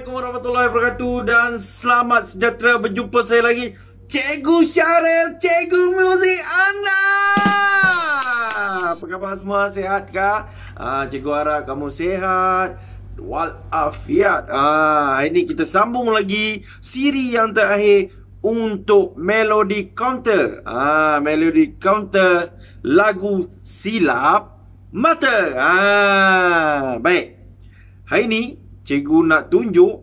Assalamualaikum warahmatullahi wabarakatuh dan selamat sejahtera berjumpa saya lagi, Cikgu Syaril, Cikgu Muzik anda. Apa khabar semua? Sihat kah? Cikgu harap kamu sihat walafiat. Hari ini kita sambung lagi siri yang terakhir untuk Melody Counter. Melody Counter lagu Silap Mata. Baik. Hari ni cikgu nak tunjuk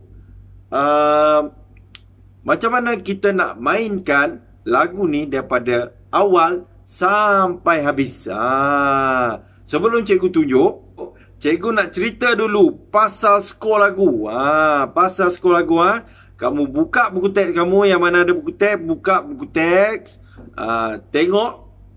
macam mana kita nak mainkan lagu ni daripada awal sampai habis. Sebelum cikgu tunjuk, cikgu nak cerita dulu pasal skor lagu. Pasal skor lagu. Kamu buka buku teks kamu, yang mana ada buku teks, buka buku teks. Tengok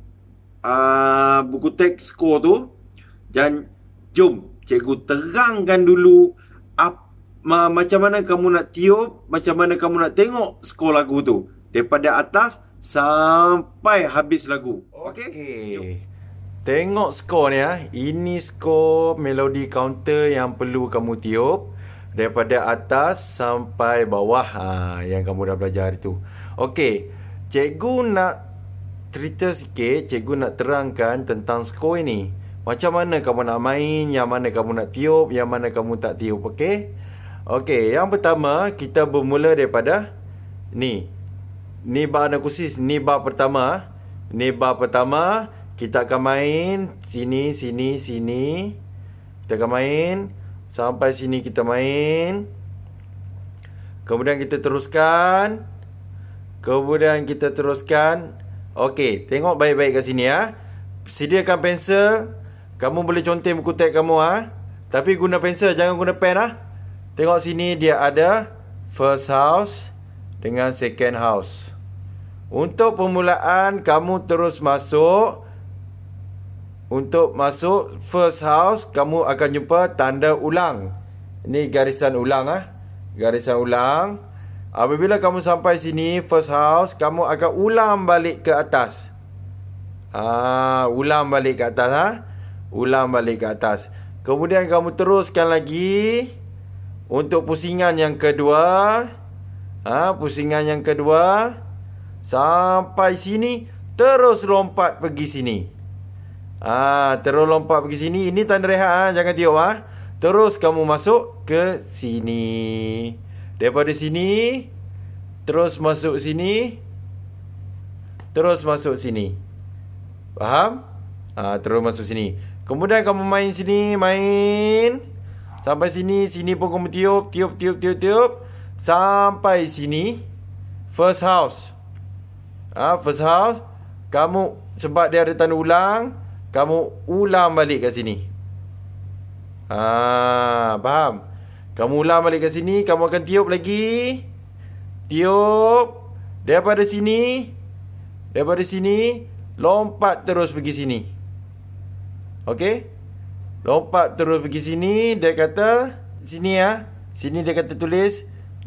buku teks skor tu. Dan jom cikgu terangkan dulu macam mana kamu nak tiup, macam mana kamu nak tengok skor lagu tu daripada atas sampai habis lagu. Okey. Tengok skor ni ya. Ini skor Melody Counter yang perlu kamu tiup daripada atas sampai bawah. Yang kamu dah belajar itu. Okey. Cikgu nak cerita sikit, cikgu nak terangkan tentang skor ini. Macam mana kamu nak main, yang mana kamu nak tiup, yang mana kamu tak tiup. Okey. Okey, yang pertama kita bermula daripada ni. Ni bar nakusis, ni bar pertama. Ni bar pertama, kita akan main sini, sini, sini. Kita akan main sampai sini, kita main. Kemudian kita teruskan. Kemudian kita teruskan. Okey, tengok baik-baik kat sini ya. Sediakan pensel. Kamu boleh conteng buku teks kamu tapi guna pensel, jangan guna pen Tengok sini dia ada first house dengan second house. Untuk permulaan kamu terus masuk. Untuk masuk first house kamu akan jumpa tanda ulang. Ini garisan ulang Garisan ulang. Apabila kamu sampai sini first house, kamu akan ulang balik ke atas. Ulang balik ke atas Ulang balik ke atas. Kemudian kamu teruskan lagi untuk pusingan yang kedua. Pusingan yang kedua sampai sini, terus lompat pergi sini. Terus lompat pergi sini. Ini tanda rehat jangan tiup Terus kamu masuk ke sini. Daripada sini terus masuk sini. Terus masuk sini. Faham? Terus masuk sini. Kemudian kamu main sini, main sampai sini, sini pun kamu tiup, tiup, tiup, tiup, tiup sampai sini first house. First house kamu, sebab dia ada tanda ulang, kamu ulang balik kat sini. Faham? Kamu ulang balik kat sini, kamu akan tiup lagi. Tiup daripada sini. Daripada sini lompat terus pergi sini. Okey? Lompat terus pergi sini. Dia kata sini sini dia kata tulis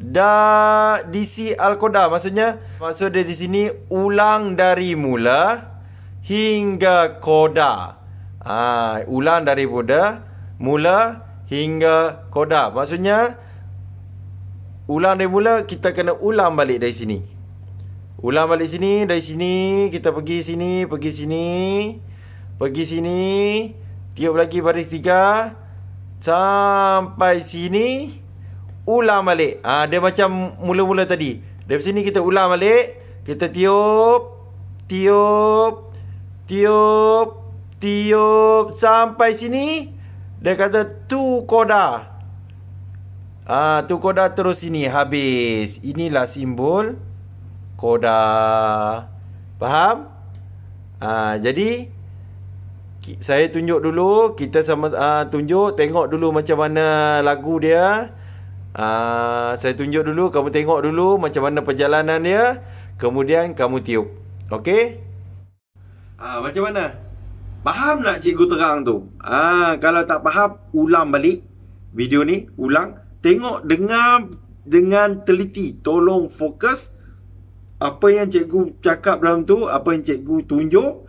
DC Al-Qoda. Maksud dia di sini ulang dari mula hingga koda. Ulang dari mula hingga koda. Maksudnya ulang dari mula, kita kena ulang balik dari sini. Ulang balik sini, dari sini kita pergi sini, pergi sini, pergi sini, tiup lagi baris 3 sampai sini, ulang balik. Dia macam mula-mula tadi. Dari sini kita ulang balik, kita tiup, tiup, tiup, tiup sampai sini. Dia kata tu koda. Tu koda terus sini habis. Inilah simbol koda. Faham? Jadi saya tunjuk dulu. Kita sama tunjuk. Tengok dulu macam mana lagu dia. Saya tunjuk dulu. Kamu tengok dulu macam mana perjalanan dia. Kemudian kamu tiup. Okey? Macam mana? Faham tak cikgu terang tu? Kalau tak faham, ulang balik video ni. Ulang. Tengok dengan teliti. Tolong fokus. Apa yang cikgu cakap dalam tu, apa yang cikgu tunjuk,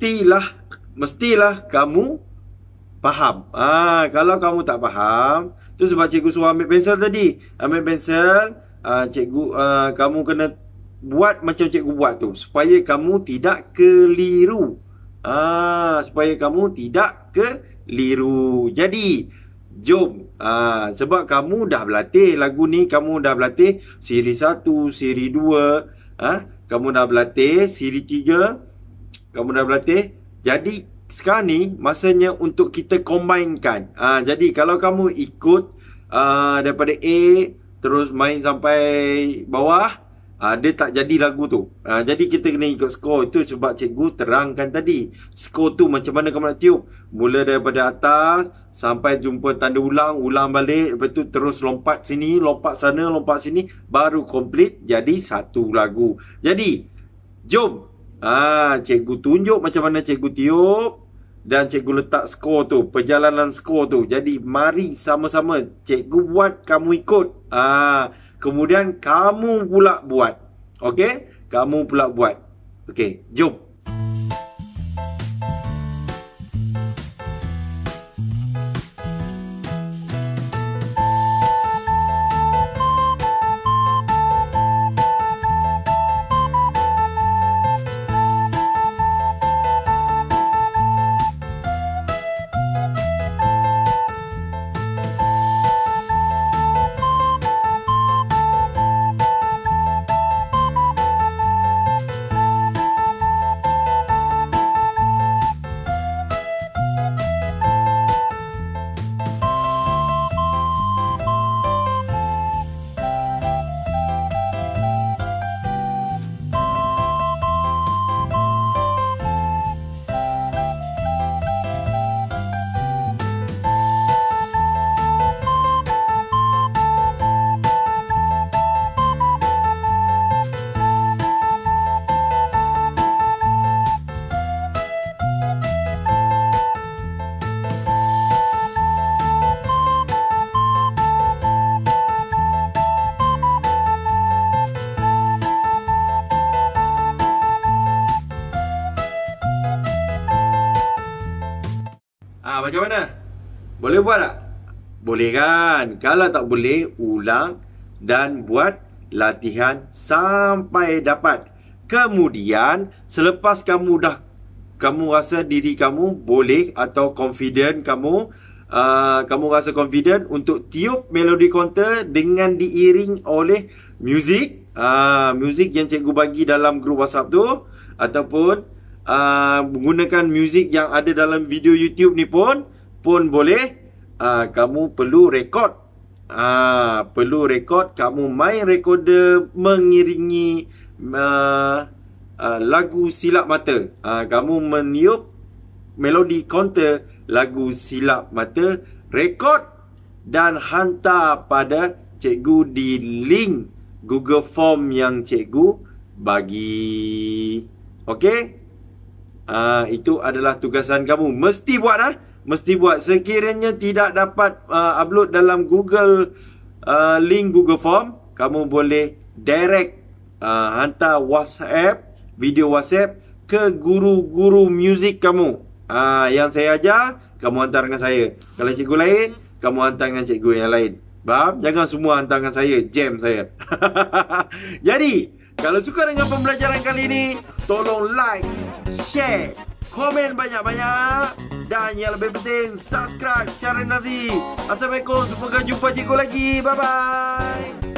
mestilah kamu faham. Kalau kamu tak faham, Tu sebab cikgu suruh ambil pensel tadi. Ambil pensel, cikgu kamu kena buat macam cikgu buat tu, supaya kamu tidak keliru. Supaya kamu tidak keliru. Jadi jom, sebab kamu dah berlatih lagu ni, kamu dah berlatih siri 1, siri 2, kamu dah berlatih siri 3, kamu dah berlatih. Jadi sekarang ni masanya untuk kita combinekan. Jadi kalau kamu ikut daripada A terus main sampai bawah, dia tak jadi lagu tu. Jadi kita kena ikut skor. Itu sebab cikgu terangkan tadi. Skor tu macam mana kamu nak tiup. Mula daripada atas sampai jumpa tanda ulang, ulang balik. Lepas tu terus lompat sini, lompat sana, lompat sini. Baru komplit jadi satu lagu. Jadi jom, cikgu tunjuk macam mana cikgu tiup, dan cikgu letak skor tu, perjalanan skor tu. Jadi mari sama-sama cikgu buat, kamu ikut. Kemudian kamu pula buat. Okey? Kamu pula buat. Okey, jom. Macam mana? Boleh buat tak? Boleh kan? Kalau tak boleh, ulang dan buat latihan sampai dapat. Kemudian selepas kamu rasa diri kamu boleh atau confident, kamu rasa confident untuk tiup melodi counter dengan diiring oleh muzik, muzik yang cikgu bagi dalam grup WhatsApp tu, ataupun menggunakan muzik yang ada dalam video YouTube ni pun boleh. Kamu perlu rekod. Perlu rekod. Kamu main recorder mengiringi lagu Silap Mata. Kamu meniup melodi counter lagu Silap Mata, rekod dan hantar pada cikgu di link Google Form yang cikgu bagi. Okey? Itu adalah tugasan kamu. Mesti buat Mesti buat. Sekiranya tidak dapat upload dalam Google link Google Form, kamu boleh direct hantar WhatsApp, video WhatsApp ke guru-guru muzik kamu. Yang saya ajar, kamu hantar dengan saya. Kalau cikgu lain, kamu hantar dengan cikgu yang lain. Faham? Jangan semua hantar dengan saya, jam saya. Jadi, kalau suka dengan pembelajaran kali ini, tolong like, share, komen banyak-banyak, dan yang lebih penting, subscribe channel Nazi. Assalamualaikum, semoga jumpa cikgu lagi. Bye-bye.